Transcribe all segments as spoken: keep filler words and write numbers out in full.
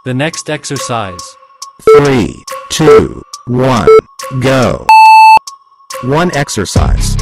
The next exercise. Three, two, one, go. One exercise.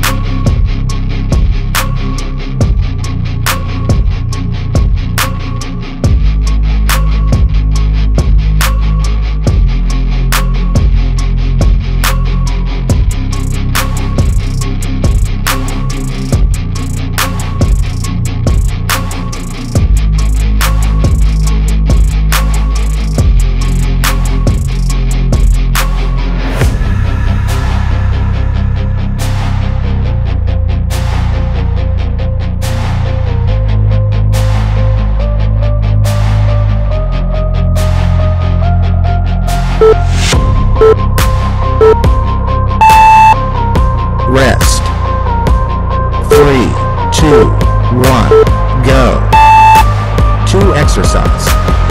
Rest. Three, two, one, go. Two exercise.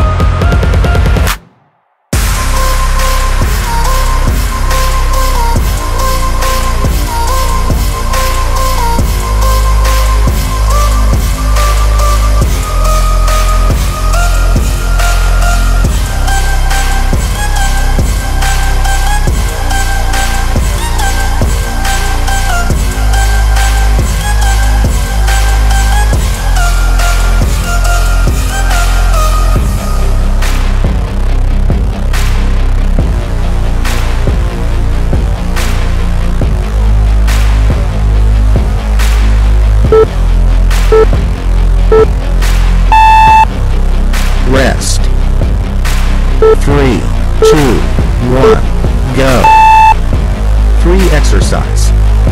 Rest. Three, two, one, go. Three exercise.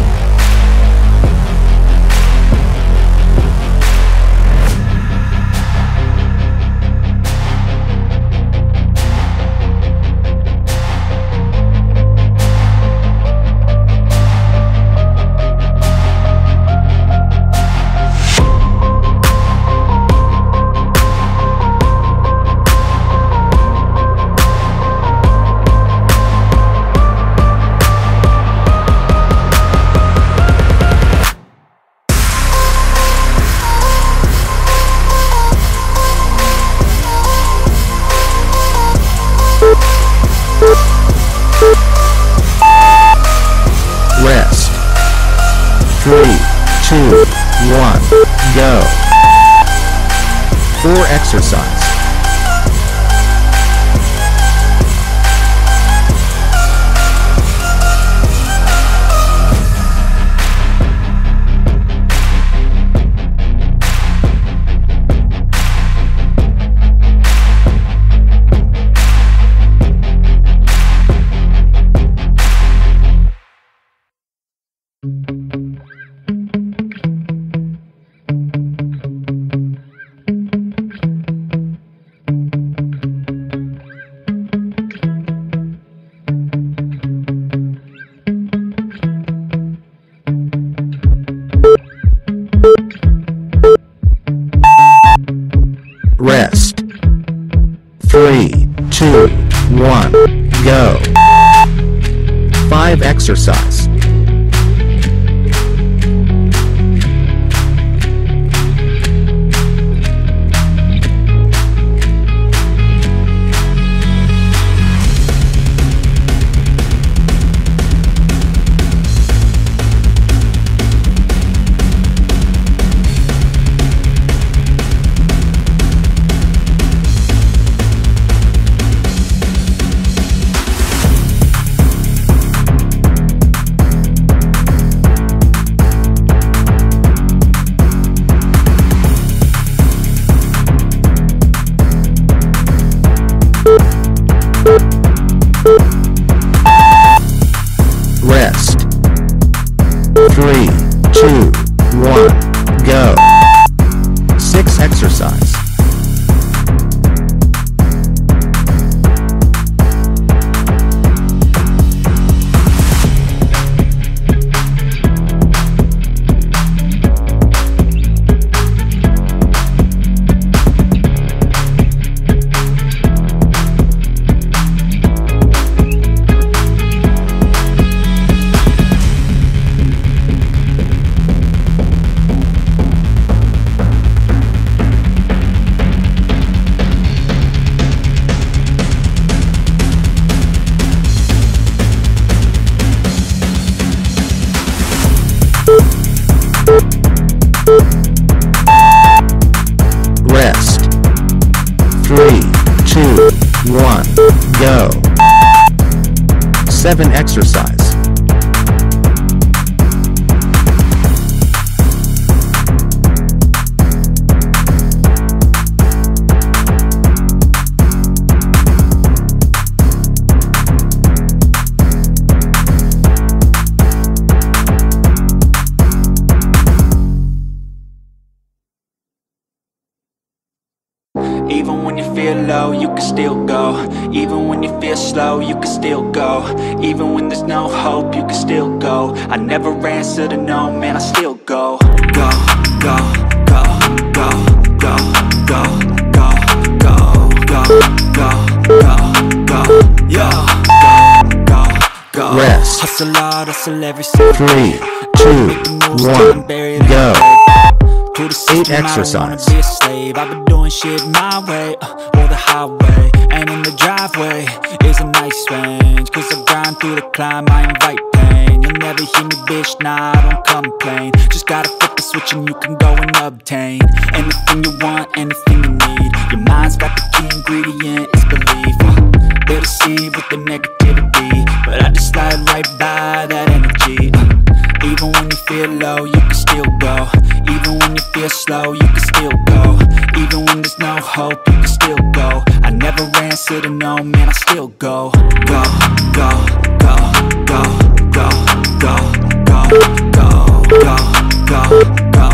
Rest. Three, two, one, go. Four exercise. Rest. Three, two, one, go. Five exercise. Three, two, one, go. Seven exercise. Even when you feel low, you can still go. Even when you feel slow, you can still go. Even when there's no hope, you can still go. I never answer to no, man, I still go. Go, go, go, go, go, go, go, go, go, go, go, go, yo, go, go, go. Rest. Hustle hard, hustle every single Three, two, one, go. To the Eight system, exercise. I don't wanna be a slave. I've been doing shit my way, uh, or the highway. And in the driveway is a nice range, cause I grind through the climb, I invite pain. You'll never hear me, bitch, nah, I don't complain. Just gotta flip the switch and you can go and obtain anything you want, anything you need. Your mind's got the key ingredient, it's belief. uh, They'll deceive with the negativity, but I just slide right by that energy. uh, Even when you feel low, you can still go. Even when you feel slow, you can still go. Even when there's no hope, you can still go. I never answer to no, man, I still go. Go, go, go, go, go, go, go, go, go, go, go,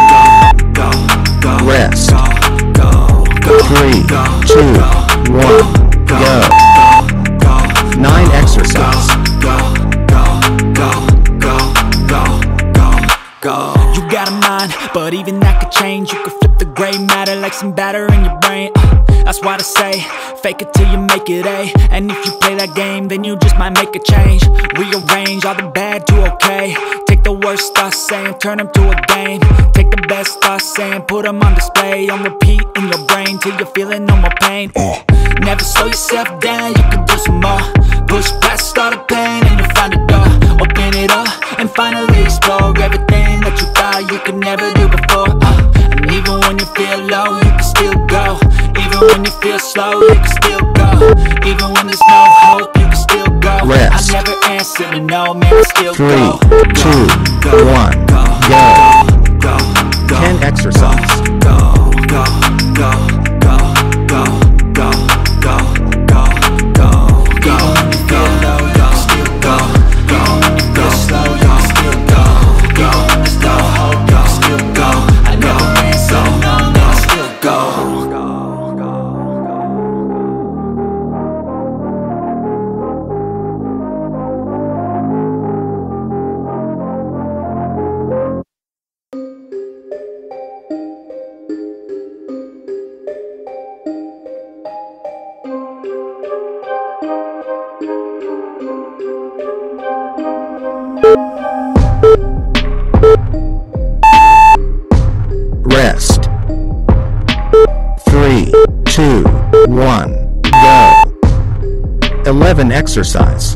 go, go, Rest. go, go, go, Three, go, two, go, one, go, go. go, Nine exercise. go, go, go, go, go, go, go. You got a mind, but even that could change. You could flip the gray matter like some batter in your brain. uh, That's why I say, fake it till you make it A. And if you play that game, then you just might make a change. Rearrange all the bad to okay. Take the worst thoughts saying, turn them to a game. Take the best thoughts saying, put them on display. On repeat in your brain till you're feeling no more pain. uh, Never slow yourself down, you can do some more. Push past all the pain and you'll find a door. Open it up and finally explore everything that you thought you could never do before. uh, And even when you feel low, you can still go. Even when you feel slow, you can still go. Even when there's no hope, you can still go. Rest. I never answer to no, man, I still Three, go. two, Go, one, go, go. go, go, Ten exercise. Go, go, go, go, go, go, go, go, go, go. Even when you feel low, you can still go. Even when you feel slow, you can still go. Even when there's no hope, you can still go. I never answer to no, man, I still go. Rest. Three, two, one, go. Eleven exercise.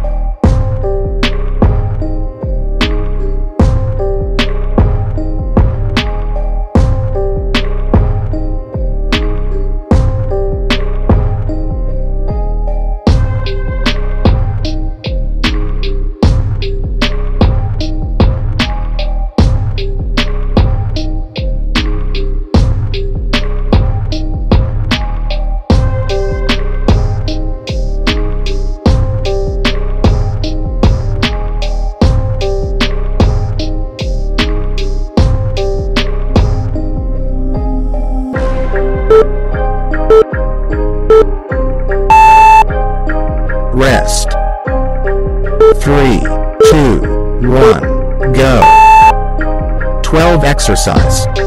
Rest. Three, two, one, go. Twelve exercise.